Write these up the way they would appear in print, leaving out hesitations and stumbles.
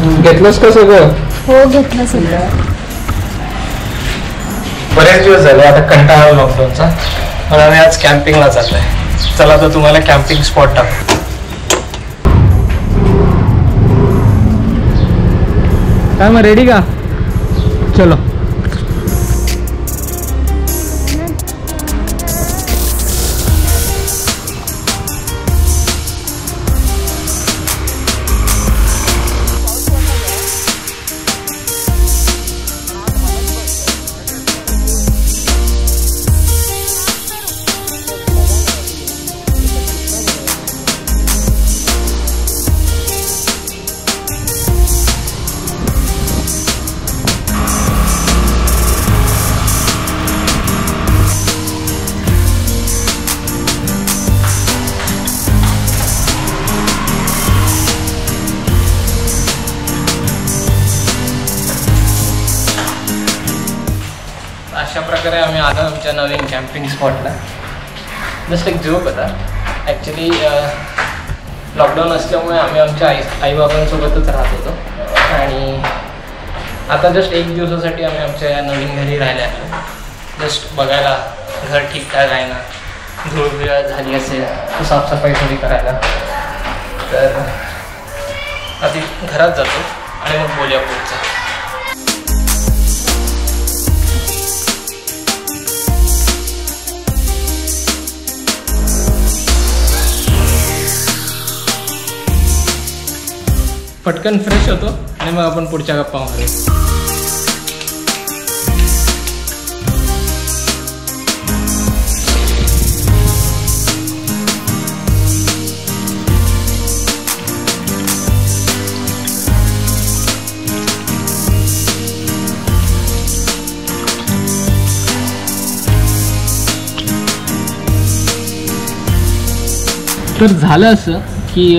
घेतलंस का सगळं? हो घेतलं सगळं. बरेच दिवस झाले आता कंटाळा लॉकडाऊनचा, पण आम्ही आज कॅम्पिंगला चाललोय. चला तर तुम्हाला कॅम्पिंग स्पॉट टाकू. काय मग रेडी का? चलो. अशा प्रकारे आम्ही आलो आमच्या नवीन कॅम्पिंग स्पॉटला. जस्ट एक जोक होता ॲक्च्युली. लॉकडाऊन असल्यामुळे आम्ही आमच्या आईबाबांसोबतच राहत होतो आणि आता जस्ट एक दिवसासाठी आम्ही आमच्या या नवीन घरी राहायला आलो. जस्ट बघायला घर ठीकठाक आहे ना, धूळविळ झाली असेल तर साफसफाई थोडी करायला. तर आधी घरात जातो आणि मग बोलूया पुढचं. पटकन फ्रेश होतो आणि मग आपण पुढच्या गप्पा मारू. तर झालं असं की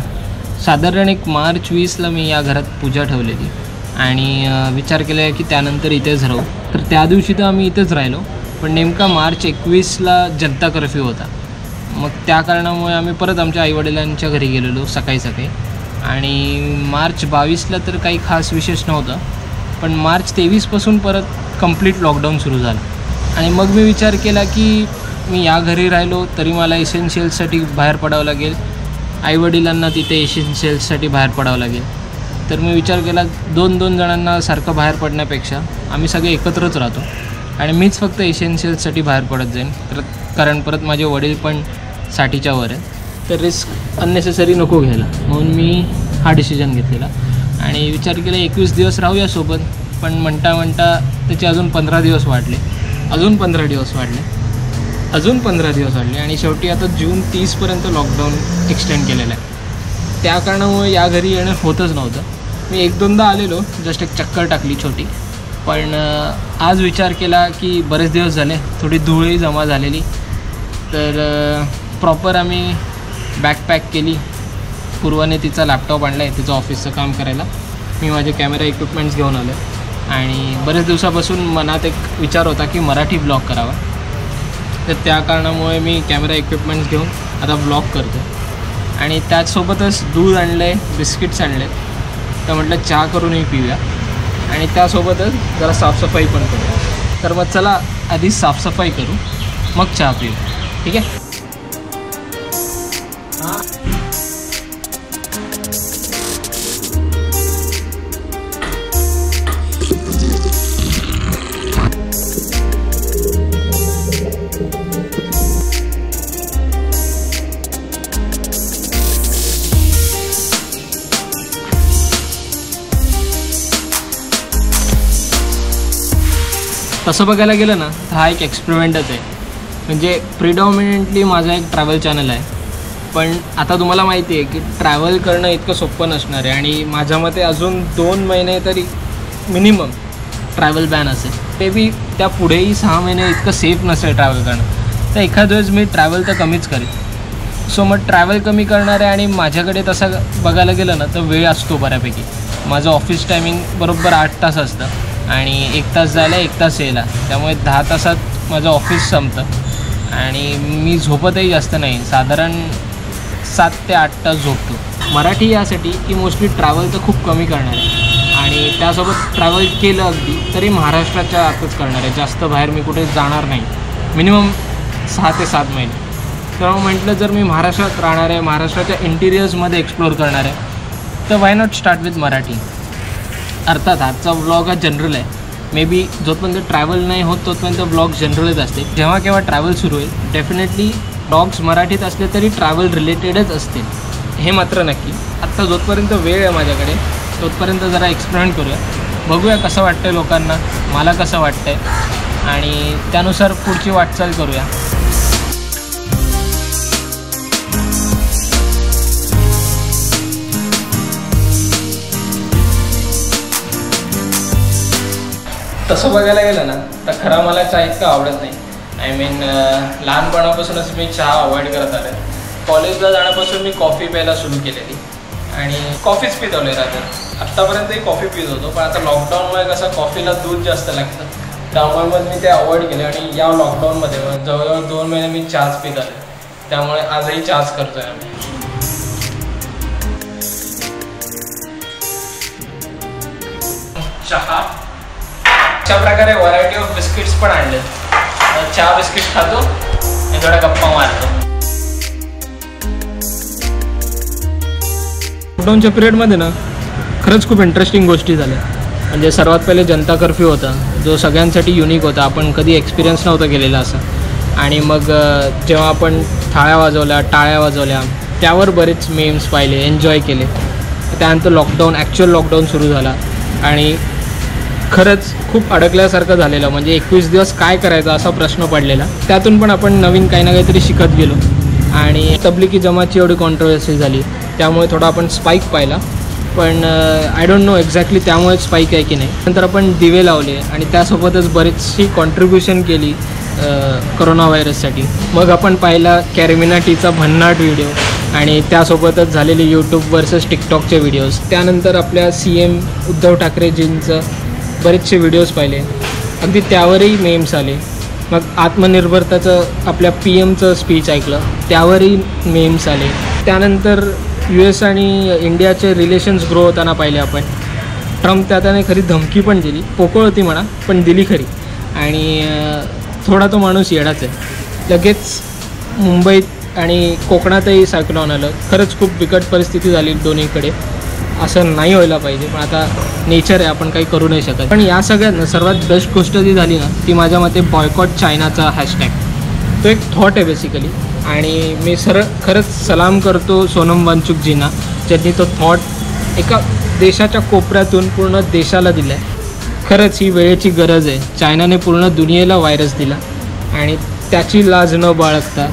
साधारण एक मार्च 20ला मी या घरात पूजा ठेवलेली आणि विचार केला की त्यानंतर इथेच राहू. तर त्या दिवशी तर आम्ही इथेच राहिलो, पण नेमका मार्च 21ला जनता कर्फ्यू होता. मग त्या कारणामुळे आम्ही परत आमच्या आईवडिलांच्या घरी गेलेलो सकाळी सकाळी. आणि मार्च 22ला तर काही खास विशेष नव्हतं, पण मार्च 23पासून परत कंप्लीट लॉकडाऊन सुरू झालं. आणि मग मी विचार केला की मी या घरी राहिलो तरी मला एसेन्शियल्ससाठी बाहेर पडावं लागेल, आईवडिलांना तिथे एसेन्शियल्ससाठी बाहेर पडावं लागेल. तर मी विचार केला 2-2 जणांना सारखं बाहेर पडण्यापेक्षा आम्ही सगळे एकत्रच राहतो आणि मीच फक्त एसेन्शियल्ससाठी बाहेर पडत जाईन. कारण परत माझे वडील पण 60च्या वर आहेत, तर रिस्क अननेसेसरी नको घ्यायला म्हणून मी हा डिसिजन घेतलेला. आणि विचार केला 21 दिवस राहूया सोबत, पण म्हणता म्हणता त्याचे अजून 15 दिवस वाढले, अजून 15 दिवस वाढले, अजून 15 दिवस वाढले आणि शेवटी आता जून 30पर्यंत लॉकडाऊन एक्सटेंड केलेलं आहे. त्या कारणामुळे या घरी येणं होतच नव्हतं. मी 1-2दा आलेलो, जस्ट एक चक्कर टाकली छोटी. पण आज विचार केला की बरेच दिवस झाले, थोडी धूळही जमा झालेली, तर प्रॉपर आम्ही बॅकपॅक केली. पूर्वाने तिचा लॅपटॉप आणला आहे तिचं ऑफिसचं काम करायला, मी माझे कॅमेरा इक्विपमेंट्स घेऊन आलो. आणि बरेच दिवसापासून मनात एक विचार होता की मराठी ब्लॉग करावा, तर त्या कारणामुळे मी कॅमेरा इक्विपमेंट्स घेऊन आता ब्लॉग करतो. आणि त्याचसोबतच दूध आणलं आहे, बिस्किट्स आणले आहेत, तर म्हटलं चहा करूनही पिऊया आणि त्यासोबतच जरा साफसफाई पण करूया. तर मग चला आधी साफसफाई करू, मग चहा पिऊ. ठीक आहे. तसं बघायला गेलं ना तर हा एक एक्सपेरिमेंटच आहे. म्हणजे प्रिडॉमिनेंटली माझा एक ट्रॅव्हल चॅनल आहे, पण आता तुम्हाला माहिती आहे की ट्रॅव्हल करणं इतकं सोपं नसणार आहे. आणि माझ्या मते अजून 2 महिने तरी मिनिमम ट्रॅव्हल बॅन असेल. ते बी त्या पुढेही 6 महिने इतकं सेफ नसेल ट्रॅव्हल करणं. तर एखाद वेळेस मी ट्रॅव्हल तर कमीच करेन. सो मग ट्रॅव्हल कमी करणार आहे. आणि माझ्याकडे तसं बघायला गेलं ना तर वेळ असतो बऱ्यापैकी. माझं ऑफिस टायमिंग बरोबर 8 तास असतं आणि 1 तास जायला 1 तास यायला, त्यामुळे 10 तासात माझं ऑफिस संपतं. आणि मी झोपतही जास्त नाही, साधारण 7 ते 8 तास झोपतो. मराठी यासाठी की मोस्टली ट्रॅव्हल तर खूप कमी करणार आहे आणि त्यासोबत ट्रॅव्हल केलं अगदी तरी महाराष्ट्राच्या आतच करणार आहे. जास्त बाहेर मी कुठे जाणार नाही, मिनिमम 6 ते 7 महिने. तर म्हटलं जर मी महाराष्ट्रात राहणार आहे, महाराष्ट्राच्या इंटिरियर्समध्ये एक्सप्लोअर करणार आहे, तर why not start with Marathi. अर्थात आजचा व्लॉग हा जनरल आहे. मे बी जोपर्यंत ट्रॅव्हल नाही होत तोपर्यंत व्लॉग जनरलच असते. जेव्हा केव्हा ट्रॅव्हल सुरू होईल डेफिनेटली व्लॉग्स मराठीत असले तरी ट्रॅव्हल रिलेटेडच असतील, हे मात्र नक्की. आत्ता जोपर्यंत वेळ आहे माझ्याकडे तोपर्यंत जरा एक्सपेरिमेंट करूया, बघूया कसं वाटतं आहे लोकांना, मला कसं वाटतं आहे आणि त्यानुसार पुढची वाटचाल करूया. तसं बघायला गेलं ना तर खरं मला चहा इतका आवडत नाही. आय मीन लहानपणापासूनच मी चहा अवॉइड करत आलो आहे. कॉलेजला जाण्यापासून मी कॉफी प्यायला सुरू केलेली आणि कॉफीच पितवले राहतं. आत्तापर्यंतही कॉफी पित होतो, पण आता लॉकडाऊनमुळे कसं कॉफीला दूध जास्त लागतं, त्यामुळे मग मी ते अवॉइड केले आणि या लॉकडाऊनमध्ये जवळजवळ 2 महिने मी चहाच पित आले. त्यामुळे आजही चहाच करतो आहे आम्ही. चहा अशा प्रकारे व्हरायटी ऑफ बिस्किट्स पण आणले. चहा बिस्किट खातो आणि थोड्या गप्पा मारतो. लॉकडाऊनच्या पिरियडमध्ये ना खरंच खूप इंटरेस्टिंग गोष्टी झाल्या. म्हणजे सर्वात पहिले जनता कर्फ्यू होता, जो सगळ्यांसाठी युनिक होता, आपण कधी एक्सपिरियन्स नव्हता केलेला असा. आणि मग जेव्हा आपण थाळ्या वाजवल्या, टाळ्या वाजवल्या, त्यावर बरेच मेम्स पाहिले, एन्जॉय केले. त्यानंतर ॲक्च्युअल लॉकडाऊन सुरू झाला आणि खरंच खूप अडकल्यासारखं झालेलं. म्हणजे 21 दिवस काय करायचं असा प्रश्न पडलेला. त्यातून पण आपण नवीन काही ना काहीतरी शिकत गेलो आणि तबलिगी जमातची एवढी कॉन्ट्रोवर्सी झाली, त्यामुळे थोडा आपण स्पाईक पाहिला. पण आय डोंट नो एक्झॅक्टली त्यामुळे स्पाईक आहे की नाही. नंतर आपण दिवे लावले आणि त्यासोबतच बरीचशी कॉन्ट्रीब्युशन केली कोरोना व्हायरससाठी. मग आपण पाहिला कॅरिमिनाटीचा भन्नाट व्हिडिओ आणि त्यासोबतच झालेले यूट्यूब वर्सेस टिकटॉकचे व्हिडिओज. त्यानंतर आपल्या CM उद्धव ठाकरेजींचं बरेचसे व्हिडिओज पाहिले, अगदी त्यावरही मेम्स आले. मग आत्मनिर्भरताचं आपल्या PMचं स्पीच ऐकलं, त्यावरही मेम्स आले. त्यानंतर US आणि इंडियाचे रिलेशन्स ग्रो होताना पाहिले आपण. ट्रम्प त्याने खरी धमकी पण दिली, पोकळ होती म्हणा पण दिली खरी. आणि थोडा तो माणूस येडाच आहे. लगेच मुंबईत आणि कोकणातही सायक्लॉन आलं. खरंच खूप बिकट परिस्थिती झाली दोन्हीकडे. असं नाही व्हायला पाहिजे, पण आता नेचर आहे, आपण काही करू नाही शकत. पण या सगळ्यात सर्वात बेस्ट गोष्ट जी झाली ना ती माझ्या मते बॉयकॉट चायनाचा हॅशटॅग. तो एक थॉट आहे बेसिकली आणि मी खरंच सलाम करतो सोनम वांगचुकजींना, ज्यांनी तो थॉट एका देशाच्या कोपऱ्यातून पूर्ण देशाला दिला आहे. खरंच ही वेळेची गरज आहे. चायनाने पूर्ण दुनियेला व्हायरस दिला आणि त्याची लाज न बाळगता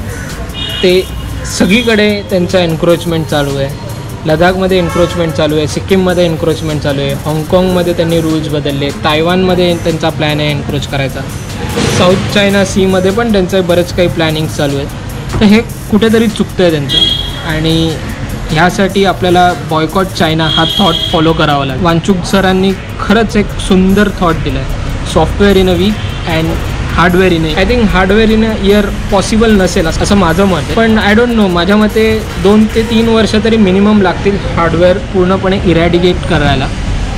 ते सगळीकडे त्यांचं एन्क्रोचमेंट चालू आहे. लडाखमध्ये एन्क्रोचमेंट चालू आहे, सिक्कीममध्ये एन्क्रोचमेंट चालू आहे, हाँगकाँगमध्ये त्यांनी रूल्स बदलले, तायवानमध्ये त्यांचा प्लॅन आहे एन्क्रोच करायचा, साऊथ चायना सीमध्ये पण त्यांचं बरेच काही प्लॅनिंग्स चालू आहेत. तर हे कुठेतरी चुकतं आहे त्यांचं आणि ह्यासाठी आपल्याला बॉयकॉट चायना हा थॉट फॉलो करावा लागेल. वांगचुक सरांनी खरंच एक सुंदर थॉट दिला आहे. Software in a week and hardware in I think hardware in a year possible नसेल असं माझं मत आहे. पण आय डोंट नो, माझ्या मते 2 ते 3 वर्ष तरी मिनिमम लागतील हार्डवेअर पूर्णपणे इरॅडिकेट करायला.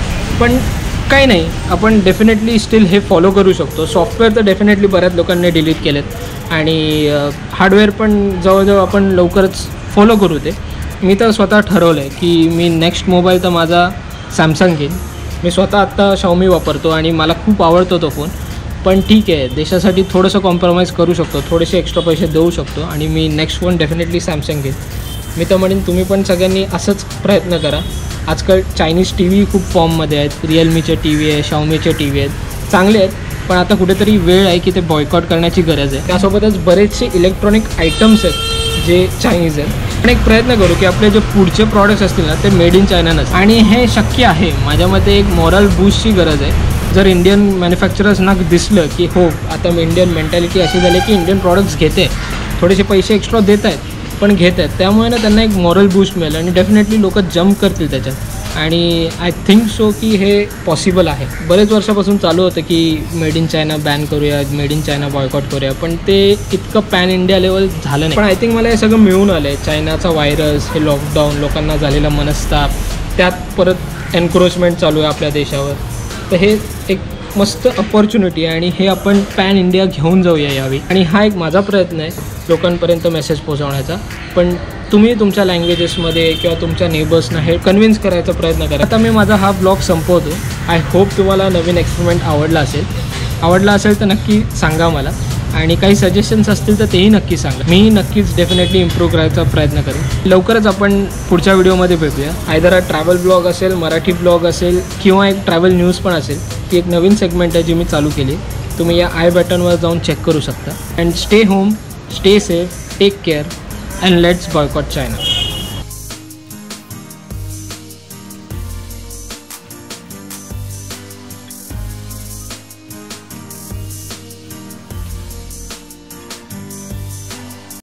पण काही नाही, आपण डेफिनेटली स्टील हे फॉलो करू शकतो. सॉफ्टवेअर तर डेफिनेटली बऱ्याच लोकांनी डिलीट केलेत आणि हार्डवेअर पण जवळजवळ आपण लवकरच फॉलो करू. ते मी तर स्वतः ठरवलं आहे की मी नेक्स्ट मोबाईल तर माझा सॅमसंग घेईन. मी स्वतः आत्ता Xiaomi वापरतो आणि मला खूप आवडतो तो फोन. पण ठीक आहे, देशासाठी थोडंसं कॉम्प्रोमाइज करू शकतो, थोडेसे एक्स्ट्रा पैसे देऊ शकतो आणि मी नेक्स्ट फोन डेफिनेटली सॅमसंग घेईन. मी तर म्हणेन तुम्ही पण सगळ्यांनी असंच प्रयत्न करा. आजकाल चायनीज TV खूप फॉर्ममध्ये आहेत. रिअलमीचे TV आहे, Xiaomiचे TV आहेत, चांगले आहेत. पण आता कुठेतरी वेळ आहे की ते बॉयकॉट करण्याची गरज आहे. त्यासोबतच बरेचसे इलेक्ट्रॉनिक आयटम्स आहेत जे चायनीज आहेत. पण एक प्रयत्न करू की आपले जे पुढचे प्रॉडक्ट्स असतील ना ते मेड इन चायना नसतील. आणि हे शक्य आहे. माझ्या मते एक मॉरल बूस्टची गरज आहे. जर इंडियन मॅन्युफॅक्चरर्सना दिसलं की हो आता इंडियन मेंटॅलिटी अशी झाली की इंडियन प्रॉडक्ट्स घेते, थोडेसे पैसे एक्स्ट्रा देत आहेत पण घेत आहेत, त्यामुळे ना त्यांना एक मॉरल बूस्ट मिळेल आणि डेफिनेटली लोक जम्प करतील त्याच्यात आणि आय थिंक सो की हे पॉसिबल आहे. बरेच वर्षापासून चालू होतं की मेड इन चायना बॅन करूया, मेड इन चायना बॉयकॉट करूया, पण ते इतकं पॅन इंडिया लेवल झालं नाही. पण आय थिंक मला हे सगळं मिळून आलं आहे. चायनाचा व्हायरस, हे लॉकडाऊन, लोकांना झालेला मनस्ताप, त्यात परत एन्क्रोचमेंट चालू आहे आपल्या देशावर. तर हे एक मस्त अपॉर्च्युनिटी आहे आणि हे आपण पॅन इंडिया घेऊन जाऊया यावेळी. आणि हा एक माझा प्रयत्न आहे लोकांपर्यंत मेसेज पोहोचवण्याचा. पण तुम्ही तुमच्या लँग्वेजेसमध्ये किंवा तुमच्या नेबर्सना हे कन्व्हिन्स करायचा प्रयत्न करा. आता मी माझा हा ब्लॉग संपवतो. आय होप तुम्हाला नवीन एक्सपेरिमेंट आवडला असेल तर नक्की सांगा मला. आणि काही सजेशन्स असतील तर तेही नक्की सांगा. मी नक्कीच डेफिनेटली इम्प्रूव्ह करायचा प्रयत्न करेन. लवकरच आपण पुढच्या व्हिडिओमध्ये भेटूया. आयदर हा ट्रॅव्हल ब्लॉग असेल, मराठी ब्लॉग असेल किंवा एक ट्रॅव्हल न्यूज पण असेल. ती एक नवीन सेगमेंट आहे जी मी चालू केली. तुम्ही या आय बटनवर जाऊन चेक करू शकता. And stay home, stay safe, take care and let's boycott China.